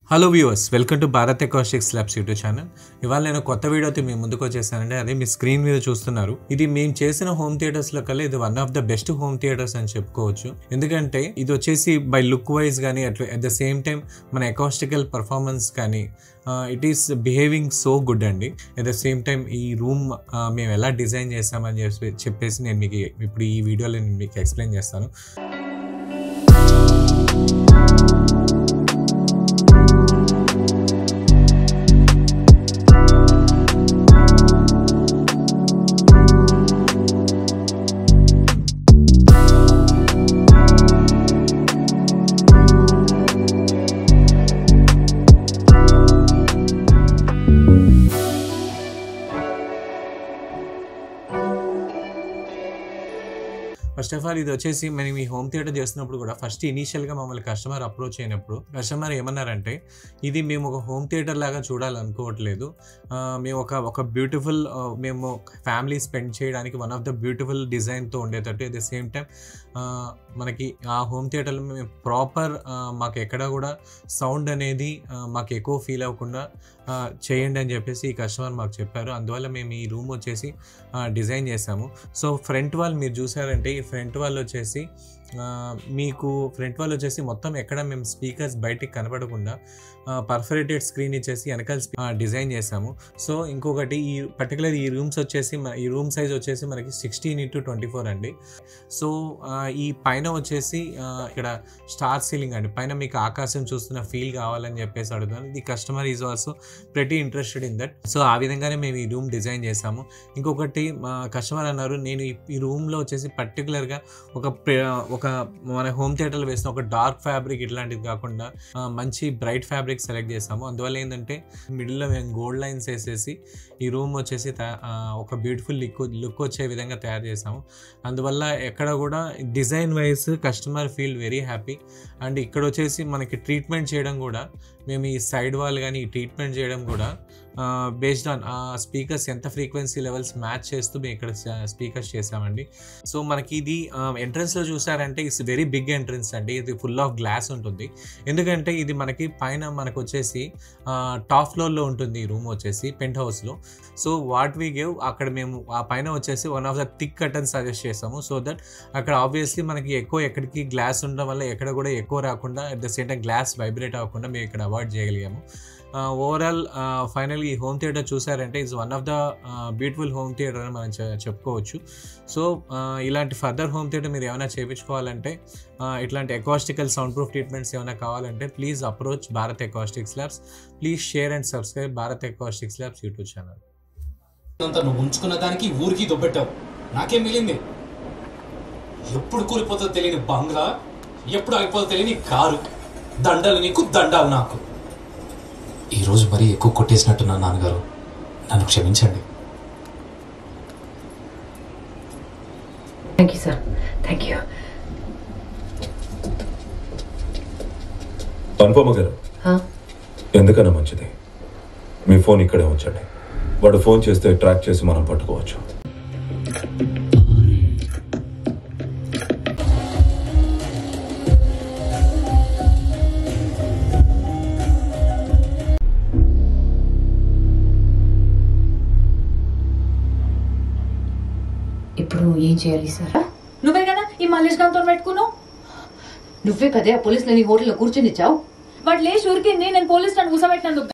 Hello viewers, welcome to Bharat acoustics labs YouTube channel. ఇవాళ నేను కొత్త వీడియోతో మీ ముందుకు వచ్చేసానండి. అదే మీ స్క్రీన్ మీద చూస్తున్నారు. ఇది మేము చేసిన హోమ్ థియేటర్స్ లో కల్లా ఇది one of the best home theatres అని చెప్పుకోవచ్చు. ఎందుకంటే ఇది వచ్చేసి బై లుక్ వైజ్ కానీ అట్లా అట్ ద సేమ్ టైం మన అకాస్టికల్ పర్ఫార్మెన్స్ కానీ it is behaving so good అండి. అట్ ద సేమ్ టైం ఈ రూమ్ మేము ఎలా డిజైన్ చేస్తామని చెప్పేసి నేను మీకు ఇప్పుడు ఈ వీడియోలో నేను మీకు ఎక్స్ప్లెయిన్ చేస్తాను. ఫస్ట్ ఆఫ్ ఆల్ ఇది వచ్చేసి మనం ఈ హోమ్ థియేటర్ చేస్తున్నప్పుడు కూడా ఫస్ట్ ఇనీషియల్గా మమ్మల్ని కస్టమర్ అప్రోచ్ అయినప్పుడు కస్టమర్ ఏమన్నారంటే ఇది మేము ఒక హోమ్ థియేటర్ లాగా చూడాలనుకోవట్లేదు, మేము ఒక బ్యూటిఫుల్ మేము ఫ్యామిలీ స్పెండ్ చేయడానికి వన్ ఆఫ్ ద బ్యూటిఫుల్ డిజైన్తో ఉండేటట్టు అట్ ద సేమ్ టైం మనకి ఆ హోమ్ థియేటర్లో మేము ప్రాపర్ మాకు ఎక్కడ కూడా సౌండ్ అనేది మాకు ఎక్కువ ఫీల్ అవ్వకుండా చేయండి అని చెప్పేసి ఈ కస్టమర్ మాకు చెప్పారు. అందువల్ల మేము ఈ రూమ్ వచ్చేసి డిజైన్ చేసాము. సో ఫ్రంట్ వాల్ మీరు చూసారంటే ఈ ఫ్రంట్ వాల్ వచ్చేసి మీకు మొత్తం ఎక్కడ మేము స్పీకర్స్ బయటికి కనపడకుండా పర్ఫరేటెడ్ స్క్రీన్ ఇచ్చేసి వెనకాల డిజైన్ చేసాము. సో ఇంకొకటి ఈ పర్టికులర్ ఈ రూమ్స్ వచ్చేసి ఈ రూమ్ సైజ్ వచ్చేసి మనకి 16x24 అండి. సో ఈ పైన వచ్చేసి ఇక్కడ స్టార్ సీలింగ్ అండి, పైన మీకు ఆకాశం చూస్తున్న ఫీల్ కావాలని చెప్పేసి అడుగుతాను. The customer is also pretty interested in that. So ఆ విధంగానే మేము ఈ రూమ్ డిజైన్ చేసాము. ఇంకొకటి మా కస్టమర్ అన్నారు, నేను ఈ రూమ్లో వచ్చేసి పర్టికులర్గా ఒక మన హోమ్ థియేటర్లో వేసిన ఒక డార్క్ ఫ్యాబ్రిక్ ఇట్లాంటిది కాకుండా మంచి బ్రైట్ ఫ్యాబ్రిక్ సెలెక్ట్ చేసాము. అందువల్ల ఏంటంటే మిడిల్లో మేము గోల్డ్ లైన్స్ వేసేసి ఈ రూమ్ వచ్చేసి ఒక బ్యూటిఫుల్ లుక్ వచ్చే విధంగా తయారు చేసాము. అందువల్ల ఎక్కడ కూడా design wise customer feel very happy. And ఇక్కడ వచ్చేసి మనకి ట్రీట్మెంట్ చేయడం కూడా మేము ఈ సైడ్ వాల్ కానీ ఈ ట్రీట్మెంట్ చేయడం కూడా బేస్డ్ ఆన్ స్పీకర్స్ ఎంత ఫ్రీక్వెన్సీ లెవెల్స్ మ్యాచ్ చేస్తూ మేము ఇక్కడ స్పీకర్స్ చేసామండి. సో మనకి ఇది ఎంట్రన్స్లో చూసారంటే ఇట్స్ వెరీ బిగ్ ఎంట్రన్స్ అండి. ఇది ఫుల్ ఆఫ్ గ్లాస్ ఉంటుంది. ఎందుకంటే ఇది మనకి పైన మనకు వచ్చేసి టాప్ ఫ్లోర్లో ఉంటుంది ఈ రూమ్ వచ్చేసి పెంట్ హౌస్లో. సో వాట్ వీ గేవ్ అక్కడ మేము ఆ పైన వచ్చేసి one of the thick curtains suggest చేసాము. సో దట్ అక్కడ ఆబ్వియస్లీ మనకి ఎక్కడికి గ్లాస్ ఉండడం వల్ల ఎక్కడ కూడా ఎక్కువ రాకుండా at the same time glass vibrate అవ్వకుండా మేము ఇక్కడ అవాయిడ్ చేయగలిగాము. ఓవరాల్ ఫైనల్గా ఈ హోమ్ థియేటర్ చూసారంటే it's one of the beautiful home theatre అని మనం చెప్పుకోవచ్చు. సో ఇలాంటి ఫర్దర్ హోమ్ థియేటర్ మీరు ఏమైనా చేయించుకోవాలంటే ఇట్లాంటి అకాస్టికల్ సౌండ్ ప్రూఫ్ ట్రీట్మెంట్స్ ఏమైనా కావాలంటే please approach Bharat acoustics labs. Please share and subscribe Bharat acoustics labs YouTube channel. నువ్వు ఉంచుకున్న దానికి ఊరికి దొబ్బెట్టావు, నాకేం మిగిలింది? ఎప్పుడు కూలిపోతుందో తెలియని బంగ్లా, ఎప్పుడు అయిపోతుందో తెలియని కారు, దండలు నీకు దండాలు నాకు. ఈరోజు మరీ ఎక్కువ కొట్టేసినట్టున్నా నాన్నగారు, నన్ను క్షమించండి. Thank you sir, thank you. Anupama garu, ఎందుకన్నా మంచిది మీ ఫోన్ ఇక్కడే ఉంచండి. వాడు ఫోన్ చేస్తే ట్రాక్ చేసి మనం పట్టుకోవచ్చు. ఇప్పుడు ఏం చేయాలి సార్? నువ్వే కదా ఈ మల్లేష్ గాంతో పెట్టుకున్నావు. నువ్వే కదే ఆ పోలీసులని హోటల్లో కూర్చొని ఇచ్చావు. వాడు లేచి ఊరికింది, నేను పోలీసులను కూసబెట్టినందుకు.